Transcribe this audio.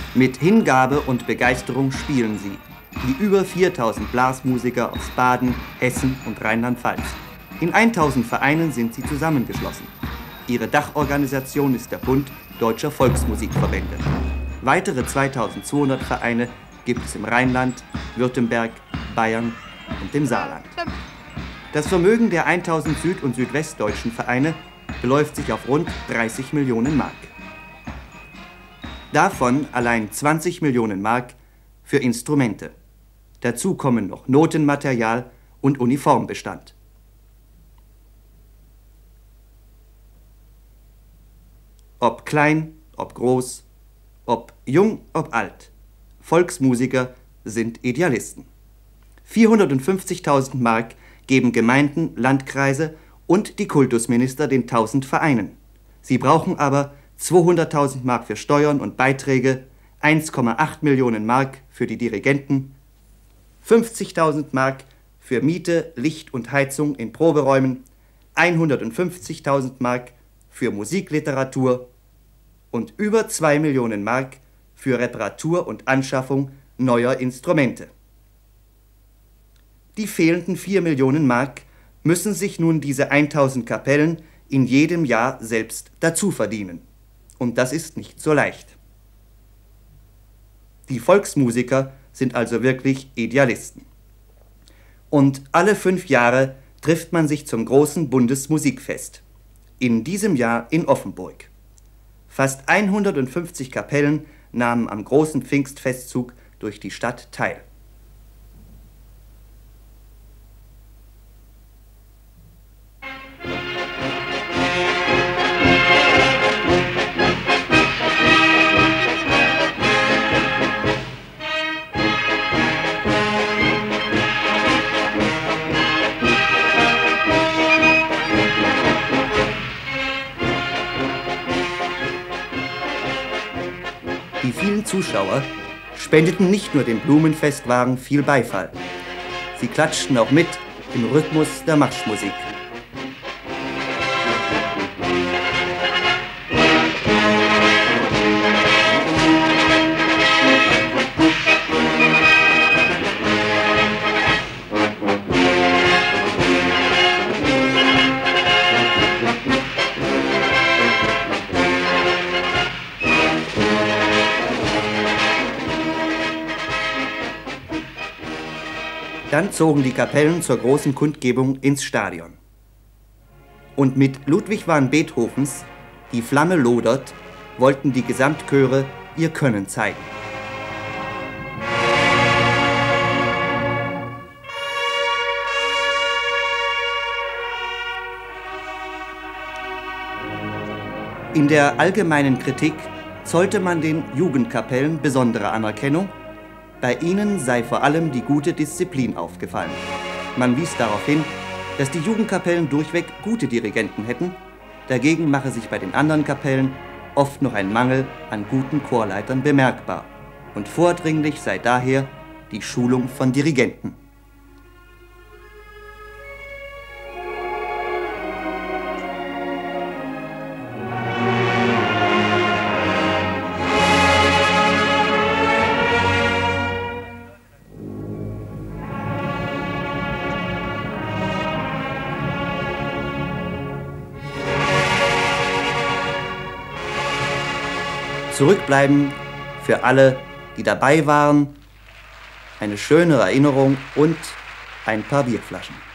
Mit Hingabe und Begeisterung spielen sie, die über 4000 Blasmusiker aus Baden, Hessen und Rheinland-Pfalz. In 1000 Vereinen sind sie zusammengeschlossen. Ihre Dachorganisation ist der Bund Deutscher Volksmusikverbände. Weitere 2200 Vereine gibt es im Rheinland, Württemberg, Bayern und dem Saarland. Das Vermögen der 1000 süd- und südwestdeutschen Vereine beläuft sich auf rund 30 Millionen Mark. Davon allein 20 Millionen Mark für Instrumente. Dazu kommen noch Notenmaterial und Uniformbestand. Ob klein, ob groß, ob jung, ob alt, Volksmusiker sind Idealisten. 450.000 Mark geben Gemeinden, Landkreise und die Kultusminister den 1000 Vereinen. Sie brauchen aber 200.000 Mark für Steuern und Beiträge, 1,8 Millionen Mark für die Dirigenten, 50.000 Mark für Miete, Licht und Heizung in Proberäumen, 150.000 Mark für Musikliteratur und über 2 Millionen Mark für Reparatur und Anschaffung neuer Instrumente. Die fehlenden 4 Millionen Mark müssen sich nun diese 1000 Kapellen in jedem Jahr selbst dazu verdienen. Und das ist nicht so leicht. Die Volksmusiker sind also wirklich Idealisten. Und alle 5 Jahre trifft man sich zum großen Bundesmusikfest. In diesem Jahr in Offenburg. Fast 150 Kapellen nahmen am großen Pfingstfestzug durch die Stadt teil. Die vielen Zuschauer spendeten nicht nur dem Blumenfestwagen viel Beifall. Sie klatschten auch mit im Rhythmus der Marschmusik. Dann zogen die Kapellen zur großen Kundgebung ins Stadion. Und mit Ludwig van Beethovens Die Flamme lodert wollten die Gesamtchöre ihr Können zeigen. In der allgemeinen Kritik zollte man den Jugendkapellen besondere Anerkennung. Bei ihnen sei vor allem die gute Disziplin aufgefallen. Man wies darauf hin, dass die Jugendkapellen durchweg gute Dirigenten hätten, dagegen mache sich bei den anderen Kapellen oft noch ein Mangel an guten Chorleitern bemerkbar und vordringlich sei daher die Schulung von Dirigenten. Zurückbleiben für alle, die dabei waren, eine schöne Erinnerung und ein paar Bierflaschen.